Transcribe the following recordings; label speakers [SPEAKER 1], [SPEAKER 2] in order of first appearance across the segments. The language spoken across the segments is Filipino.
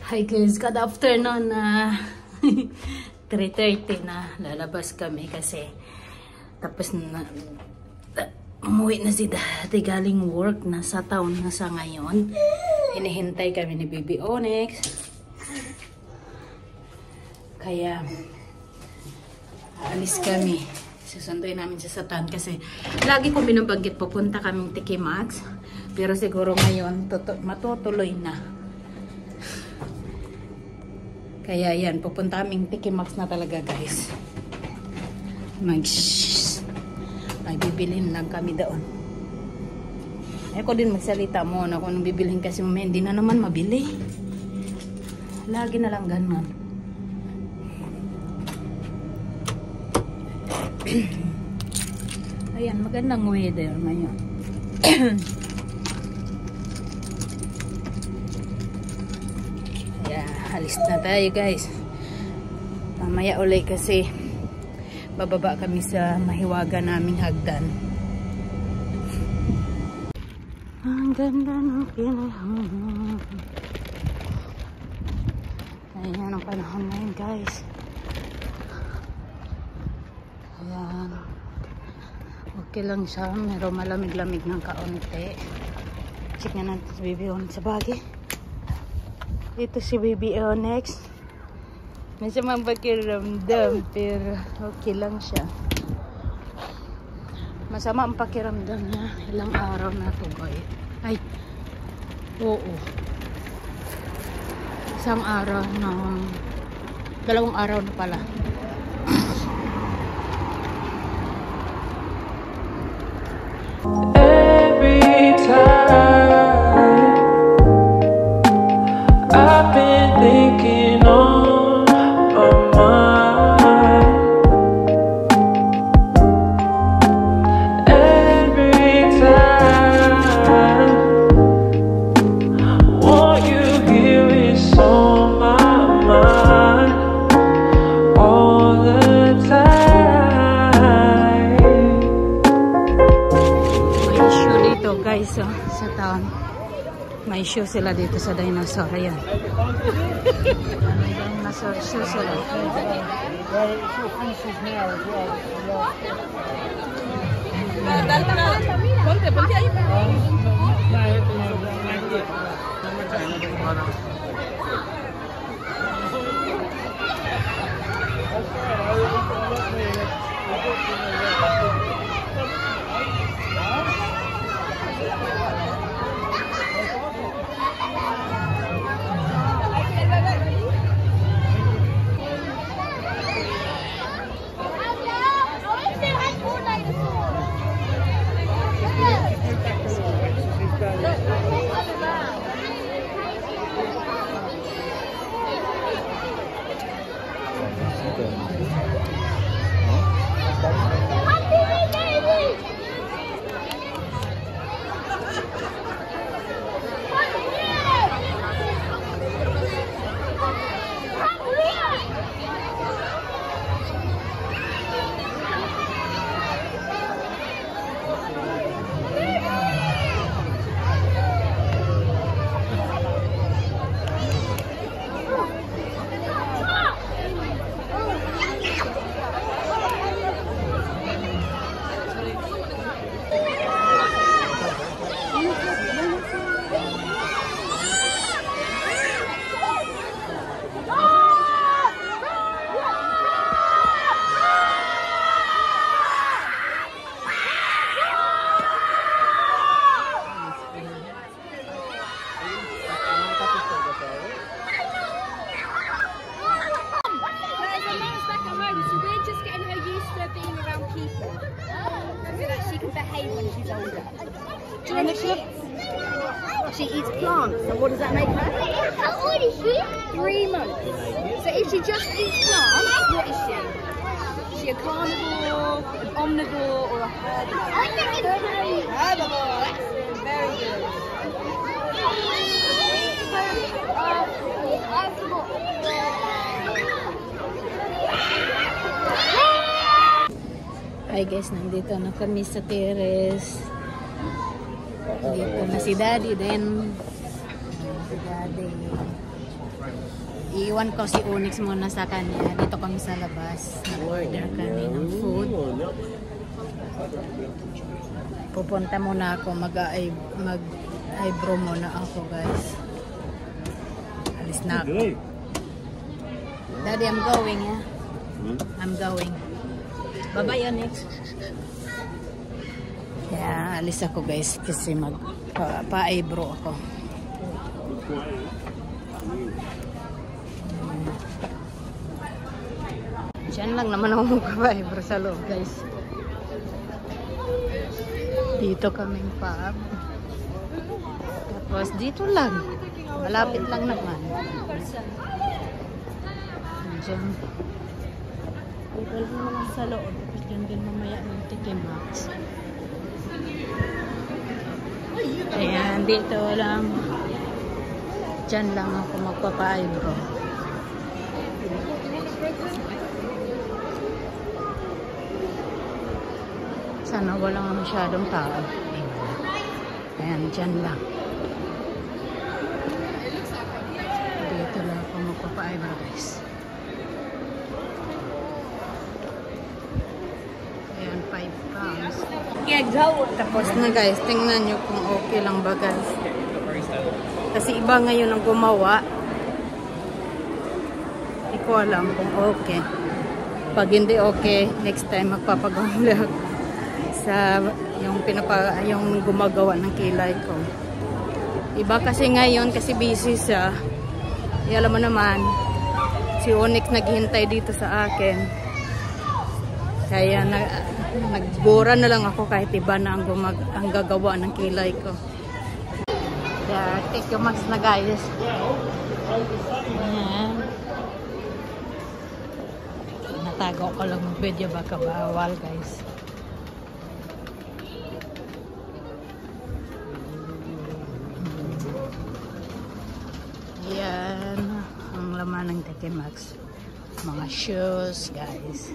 [SPEAKER 1] Hi guys, good afternoon na 3:30 na lalabas kami kasi tapos na umuwi na si Daddy galing work, nasa town na sa ngayon. Hinihintay kami ni Baby Onyx. Kaya alis kami. Susunduin namin siya sa town kasi lagi ko binabanggit pupunta kaming Tiki Max. Pero siguro ngayon matutuloy na. Kaya yan, pupunta kaming Tiki Max na talaga guys. May bibilhin lang kami doon. Ako din magsalita muna kung anong bibilhin kasi hindi na naman mabili. Lagi na lang ganun. Ayan, magandang weather ngayon. Alis na tayo guys. Mamaya ulit kasi bababa kami sa mahiwaga naming hagdan. Ang ganda ng pinahon. Ayan ang panahon ngayon guys. Ayan. Okay lang siya. Meron malamig-lamig ng kaunti. Check nga natin sa Baby Onyx sa bagay. Ito si Baby Onyx. Medyo mapakiramdam pero okay lang siya. Masama ang pakiramdam niya. Ilang araw na ito guys. Ay, oo. Isang araw na, 2 araw na pala.
[SPEAKER 2] Every time I've been thinking on my mind. Every time what you hear is on my mind all the time.
[SPEAKER 1] May issue dito guys sa town. May show sila dito sa dinosaur. Ayan. Dinosaur show sila.
[SPEAKER 3] She eats plants. So what does that make her? How old is she? 3 months. So if she just eats plants, what is she? Is she a carnivore, an omnivore, or a herbivore? I think it's herbivore. Excellent. Very good.
[SPEAKER 1] Hi guys, nandito na kami sa terrace. Dito na si Daddy din. Si Daddy. Iiwan ko si Onyx muna sa kanya. Dito kami sa labas. Nag-order kami ng food. Pupunta muna ako. Mag-eyebrow muna ako, guys. Alis na ako. Daddy, I'm going, yeah? I'm going. Bye-bye, Onyx. Kaya alis ako, guys, kasi pa-eyebrow ako. Diyan lang naman ako magpa-eyebrow sa loob, guys. Dito kaming pub. Tapos dito lang. Malapit lang naman. Diyan. Dito lang naman sa loob. Tapos dyan din mamaya ng Tikimax. Ayan, dito lang. Diyan lang ako magpapa-eyebrow. Sana walang masyadong tao. Ayan, dyan lang. Dito lang ako magpapa-eyebrow, guys. Ayan, 5 pounds. Tapos na, guys. Tingnan nyo kung okay lang ba, guys. Kasi iba ngayon ang gumawa. Hindi ko alam kung okay. Pag hindi okay, next time magpapagawa sa yung gumagawa ng kilay ko. Iba kasi ngayon kasi busy siya. Alam mo naman, si Onyx naghihintay dito sa akin. Kaya nagbura na lang ako kahit iba na ang gagawa ng kilay ko. Kaya take your mask na, guys. Ayan. Natago ko lang ng video, baka bawal, guys. Yan ang laman ng Tikimax. Mga shoes, guys.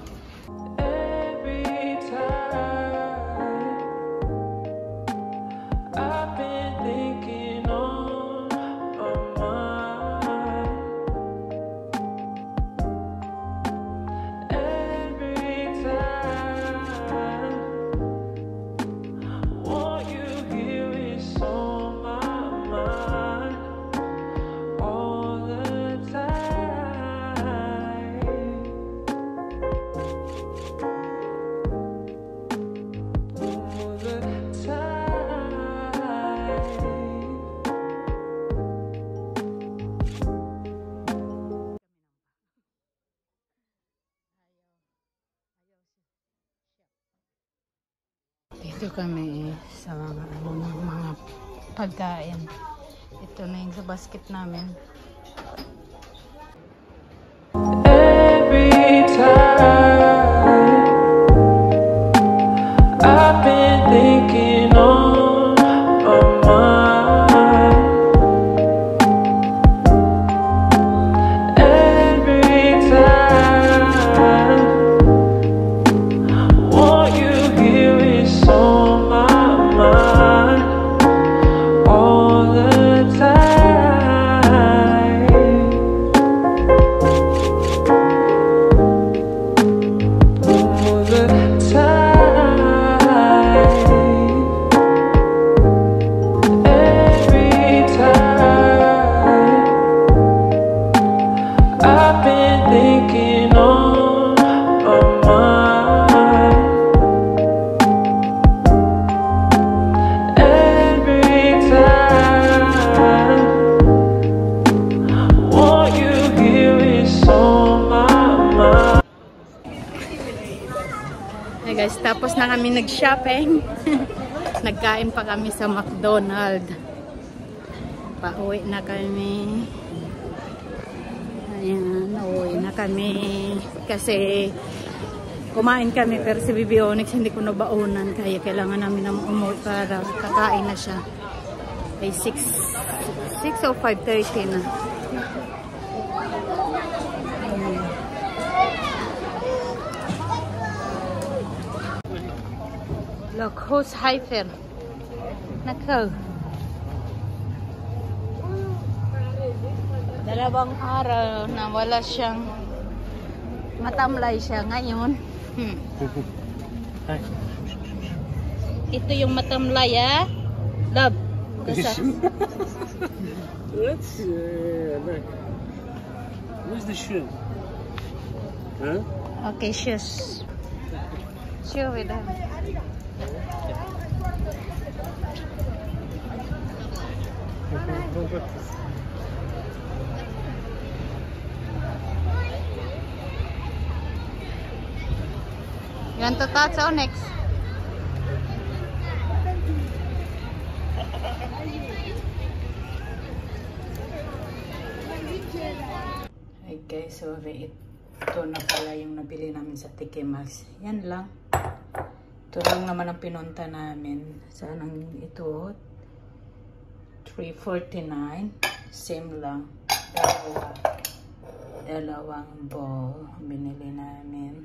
[SPEAKER 2] Every time I've been thinking on my mind. Every time what you hear is on my mind. All the time. All the
[SPEAKER 1] Dito kami sa mga pagkain. Ito na yung sa basket namin.
[SPEAKER 2] Every time I've been thinking on my mind. Every time what you hear is on my mind. All the time. All the time. Every time I've been thinking on my mind. Every time what you hear is on my mind.
[SPEAKER 1] Hey guys, tapos na kami nag-shopping. Nagkain pa kami sa McDonald's. Pauwi na kami. Ayan, uuwi na kami. Kasi kumain kami pero si Bibi Onyx hindi ko nabaunan. Kaya kailangan namin na umuwi para kakain na siya. Ay 6 o 5:30 na. Look, who's hyper? Nako. Dala Dalawang araw na wala siyang matamlay siya ngayon.
[SPEAKER 4] Hi.
[SPEAKER 1] Ito yung matamlay, ah. Love. Basa.
[SPEAKER 4] Let's look. Where's the shoe? Huh?
[SPEAKER 1] Okay, shoes. Shoe with them. You want to touch Onyx? Hey guys, sorry. Ito na pala yung nabili namin sa TK Maxx. Yan lang. Ito lang naman ang pinunta namin. Sanang ito. $3.49. Same lang. Dalawang ball. Binili namin.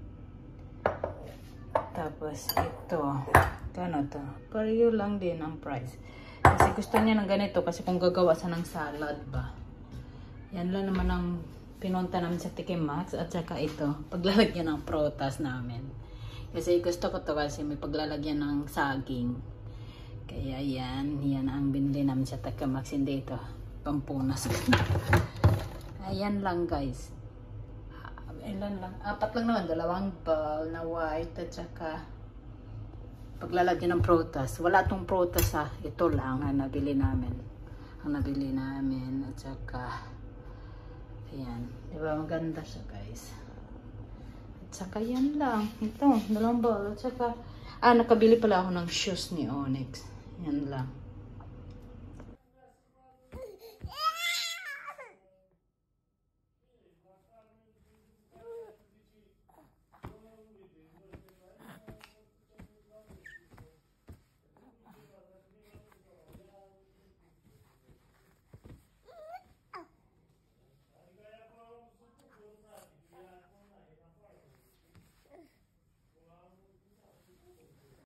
[SPEAKER 1] Tapos ito. Kano to? Pareho lang din ang price. Kasi gusto niya ng ganito. Kasi kung gagawa sa ng salad ba. Yan lang naman ang pinunta namin sa TK Maxx. At saka ito. Paglalagyan ng prutas namin. Kasi gusto ko to kasi may paglalagyan ng saging. Kaya yan. Yan ang binili namin sa TK Maxx. Hindi ito. Pampunas. Ayan lang guys. Ilan lang? 4 lang naman. Dalawang ball na white at saka paglalagyan ng prutas. Wala tong prutas ha. Ito lang ang nabili namin. Ang nabili namin at saka ayan. Diba maganda siya guys. At saka yan lang. Ito. Dalawang ball at saka nakabili pala ako ng shoes ni Onyx. Yan lang.